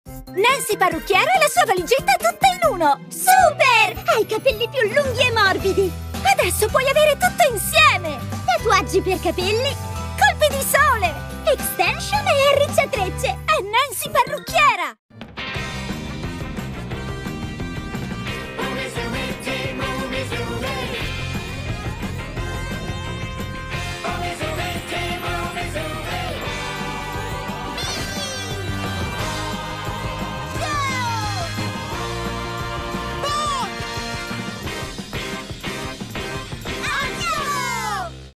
Nancy parrucchiera e la sua valigetta tutta in uno! Super! Hai i capelli più lunghi e morbidi! Adesso puoi avere tutto insieme! Tatuaggi per capelli, Colpi di sole! extension e arricciatrecce! È Nancy parrucchiera!